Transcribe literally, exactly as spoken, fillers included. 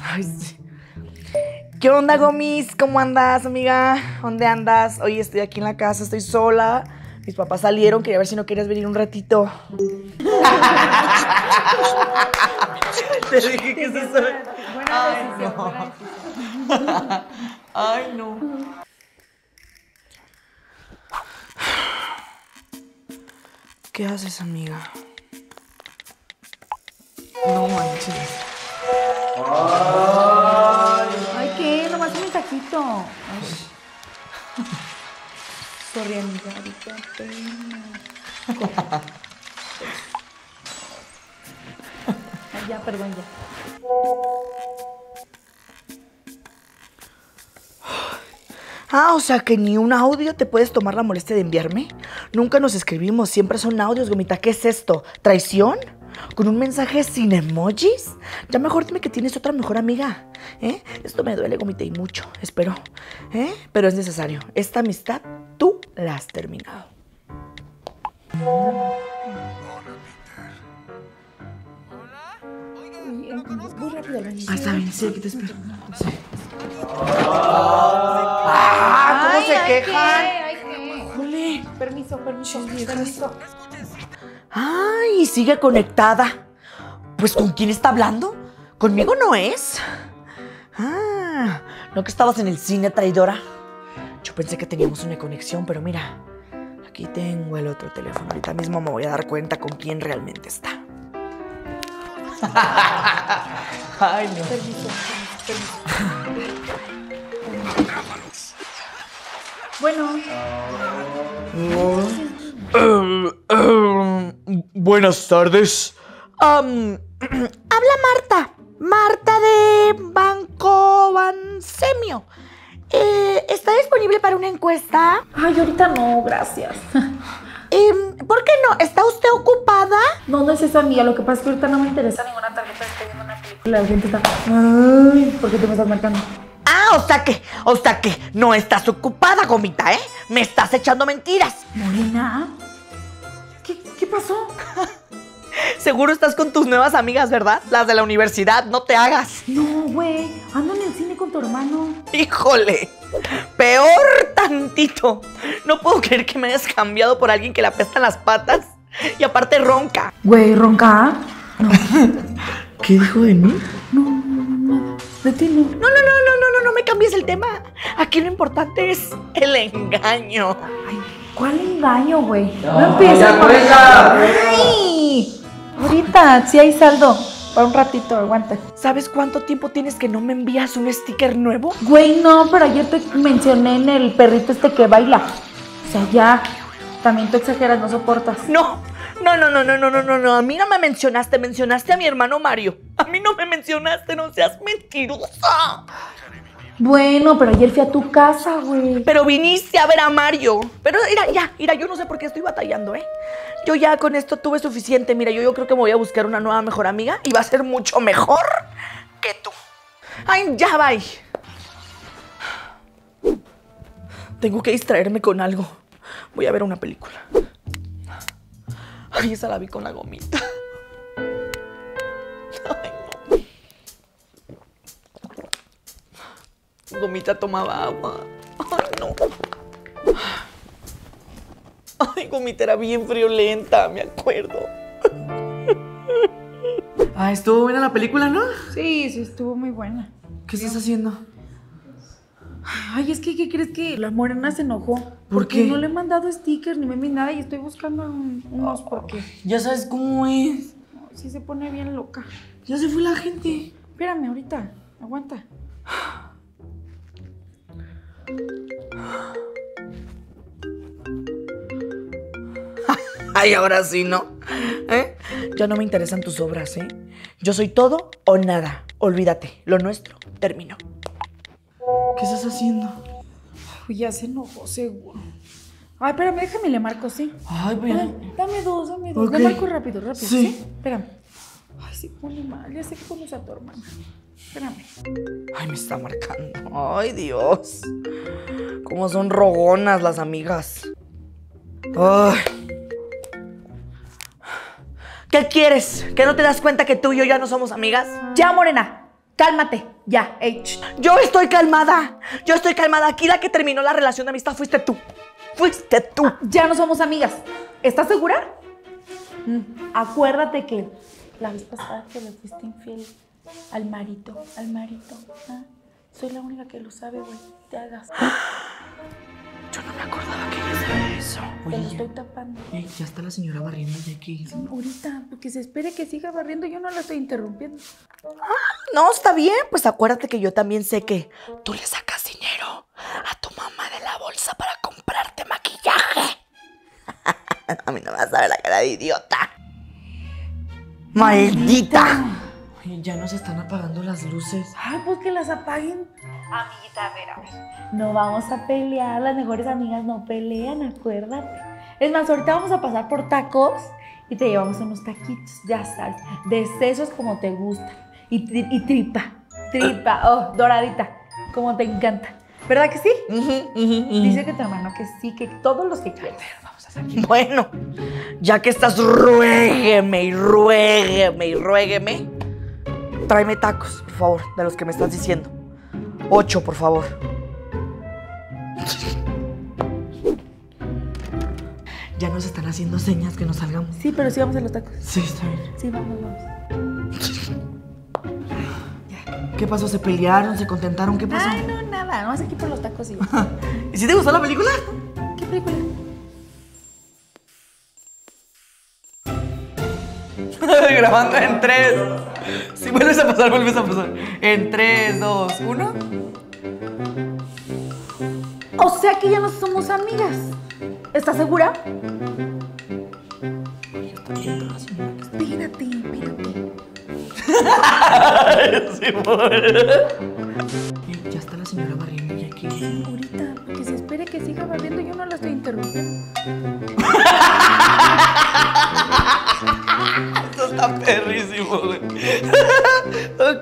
Ay, sí. ¿Qué onda, Gomis? ¿Cómo andas, amiga? ¿Dónde andas? Hoy estoy aquí en la casa, estoy sola. Mis papás salieron, quería ver si no querías venir un ratito. Te dije que se sabe. Buena decisión, buena decisión. Ay, no. ¿Qué haces, amiga? No manches. Ay, ¿qué? Nomás un mensajito. Ay. Sorry, amiga, ahorita pena. Ay, ya, perdón, ya. Ah, o sea que ni un audio te puedes tomar la molestia de enviarme. Nunca nos escribimos, siempre son audios, Gomita. ¿Qué es esto? ¿Traición? ¿Con un mensaje sin emojis? Ya mejor dime que tienes otra mejor amiga, ¿eh? Esto me duele, Gomita, y mucho, espero, ¿eh? Pero es necesario. Esta amistad, tú la has terminado. Uy, eh, muy rápido. Ah, está bien, sí, aquí te espero. Sí. ¡Ah! ¿Cómo Ay, se ay, quejan? ¿qué? Ay, ¿qué? Jole. Permiso, permiso, permiso. Ay, sigue conectada. Pues, ¿con quién está hablando? ¿Conmigo no es? Ah, ¿no que estabas en el cine, traidora? Yo pensé que teníamos una conexión, pero mira, aquí tengo el otro teléfono. Ahorita mismo me voy a dar cuenta con quién realmente está. Ay, no. Permiso, permiso. Bueno. Uh, uh, buenas tardes. Um, habla Marta. Marta de Banco Bansemio. Eh, ¿Está disponible para una encuesta? Ay, ahorita no, gracias. Eh, ¿Por qué no? ¿Está usted ocupada? No, no es eso, amiga. Lo que pasa es que ahorita no me interesa ninguna tarjeta. Estoy viendo una película. La gente está... Ay, ¿por qué te me estás marcando? Ah, o sea que, o sea que no estás ocupada, Gomita, ¿eh? Me estás echando mentiras. Morena, ¿qué, qué pasó? Seguro estás con tus nuevas amigas, ¿verdad? Las de la universidad, no te hagas. No, güey, ando en el cine con tu hermano. Híjole, peor tantito. No puedo creer que me hayas cambiado por alguien que le apestan las patas y aparte ronca. Güey, ¿ronca? No. ¿Qué dijo de mí? No, no, no, nada. De ti no. No, no, no, no, no, no, no me cambies el tema. Aquí lo importante es el engaño. Ay, ¿cuál engaño, güey? No, No, empieces. ya, cuelga. Ay, ahorita, sí hay saldo. Para un ratito, aguanta. ¿Sabes cuánto tiempo tienes que no me envías un sticker nuevo? Güey, no, pero ayer te mencioné en el perrito este que baila. O sea, ya. También tú exageras, no soportas. No, no, no, no, no, no, no, no, no. A mí no me mencionaste, mencionaste a mi hermano Mario. A mí no me mencionaste, no seas mentirosa. Bueno, pero ayer fui a tu casa, güey. Pero viniste a ver a Mario. Pero mira, ya, mira, yo no sé por qué estoy batallando, ¿eh? Yo ya con esto tuve suficiente. Mira, yo, yo creo que me voy a buscar una nueva mejor amiga y va a ser mucho mejor que tú. Ay, ya, bye. Tengo que distraerme con algo. Voy a ver una película. Ay, esa la vi con la Gomita. Ay, no. Gomita tomaba agua. Ay, no. Ay, Gomita era bien friolenta, me acuerdo. Ah, estuvo buena la película, ¿no? Sí, sí, estuvo muy buena. ¿Qué estás haciendo? Ay, es que, ¿qué crees que la morena se enojó? ¿Por porque qué? no le he mandado stickers ni memes nada y estoy buscando un- unos porque Ya sabes cómo es. sí se pone bien loca. Ya se fue la gente. Espérame ahorita, aguanta. Ay, ahora sí, ¿no? ¿Eh? Ya no me interesan tus obras, ¿eh? Yo soy todo o nada. Olvídate, lo nuestro terminó. ¿Qué estás haciendo? Uy, ya se enojó, seguro. Ay, espérame, déjame, le marco, ¿sí? Ay, voy Ay, a... dame dos, dame dos. Ok. Le marco rápido, rápido, Sí. ¿sí? Espérame. Ay, se pone mal, ya sé que conoce a tu hermana. Espérame. Ay, me está marcando. Ay, Dios. Cómo son rogonas las amigas. Ay. ¿Qué quieres? ¿Que no te das cuenta que tú y yo ya no somos amigas? Ya, morena, cálmate. Ya, ey, ch- Yo estoy calmada. Yo estoy calmada. Aquí la que terminó la relación de amistad fuiste tú. Fuiste tú. ya no somos amigas. ¿Estás segura? Mm, acuérdate que la vez pasada que le fuiste infiel al marito, al marito. ¿ah? Soy la única que lo sabe, güey. Te hagas. Yo no me acordaba que ella sabía eso. Te lo Oye, estoy tapando. ya, ya está la señora barriendo ya aquí. Ahorita, porque se espere que siga barriendo, yo no la estoy interrumpiendo. No, está bien. Pues acuérdate que yo también sé que tú le sacas dinero a tu mamá de la bolsa para comprarte maquillaje. A mí no me vas a ver la cara de idiota. ¡Maldita! Oye, ya nos están apagando las luces. Ay, pues que las apaguen. Amiguita, a ver, a ver. No vamos a pelear, las mejores amigas no pelean, acuérdate. Es más, ahorita vamos a pasar por tacos y te llevamos unos taquitos, ya sabes, de sesos como te gustan. Y, tri- y tripa, tripa, oh, doradita, como te encanta. ¿Verdad que sí? Ujú, ujú, ujú. Dice que tu hermano que sí, que todos los que quieras. Vamos a hacer. Bueno, ya que estás ruégueme y ruégueme y ruégueme, tráeme tacos, por favor, de los que me estás diciendo. Ocho, por favor. Ya nos están haciendo señas que nos salgamos. Sí, pero sí vamos a los tacos. Sí, está bien. Sí, vamos, vamos. ¿Qué pasó? ¿Se pelearon? ¿Se contentaron? ¿Qué pasó? Ay, no, nada, vamos aquí por los tacos y ¿Y si te gustó la película? ¿Qué película? Grabando en tres. Si vuelves a pasar, vuelves a pasar. En tres, dos, uno. O sea que ya no somos amigas. ¿Estás segura? Espérate, espérate. Ya está la señora barriendo ya aquí. Ahorita, porque se espere que siga barriendo, yo no la estoy interrumpiendo. Esto está perrísimo, güey.